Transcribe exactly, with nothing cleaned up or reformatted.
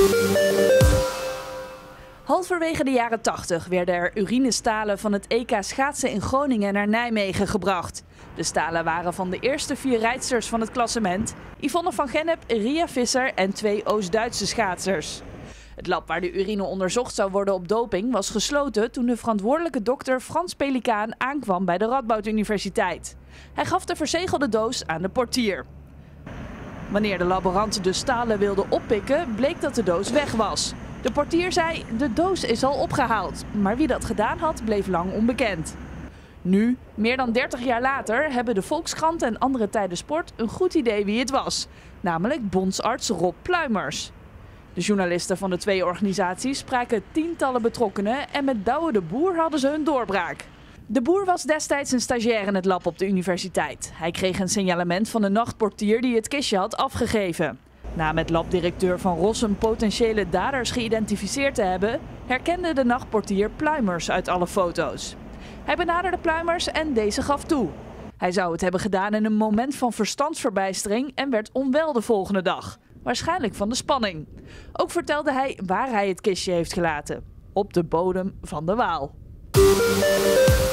Halverwege de jaren tachtig werden er urinestalen van het E K schaatsen in Groningen naar Nijmegen gebracht. De stalen waren van de eerste vier rijdsters van het klassement: Yvonne van Gennep, Ria Visser en twee Oost-Duitse schaatsers. Het lab waar de urine onderzocht zou worden op doping was gesloten toen de verantwoordelijke dokter Frans Pelikaan aankwam bij de Radboud Universiteit. Hij gaf de verzegelde doos aan de portier. Wanneer de laborant de stalen wilde oppikken, bleek dat de doos weg was. De portier zei: de doos is al opgehaald, maar wie dat gedaan had, bleef lang onbekend. Nu, meer dan dertig jaar later, hebben de Volkskrant en andere tijden sport een goed idee wie het was. Namelijk bondsarts Rob Pluimers. De journalisten van de twee organisaties spraken tientallen betrokkenen en met Douwe de Boer hadden ze hun doorbraak. De Boer was destijds een stagiair in het lab op de universiteit. Hij kreeg een signalement van de nachtportier die het kistje had afgegeven. Na met labdirecteur Van Rossum potentiële daders geïdentificeerd te hebben, herkende de nachtportier Pluimers uit alle foto's. Hij benaderde Pluimers en deze gaf toe. Hij zou het hebben gedaan in een moment van verstandsverbijstering en werd onwel de volgende dag. Waarschijnlijk van de spanning. Ook vertelde hij waar hij het kistje heeft gelaten: op de bodem van de Waal.